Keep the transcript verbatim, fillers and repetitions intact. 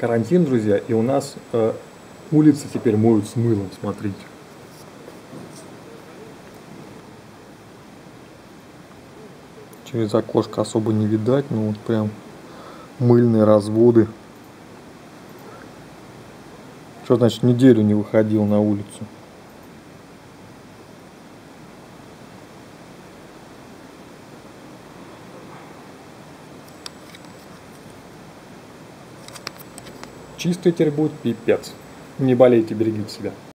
карантин, друзья, и у нас э, улицы теперь моют с мылом, смотрите. Через окошко особо не видать, но вот прям мыльные разводы. Что значит неделю не выходил на улицу? Чистый теперь будет пипец. Не болейте, берегите себя.